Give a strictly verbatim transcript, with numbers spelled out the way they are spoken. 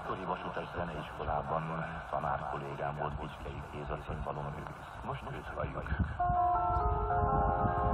egykori Vasutas Zeneiskolában tanár kollégám volt, Bicskei Géza színfalon művész. Most őt halljuk.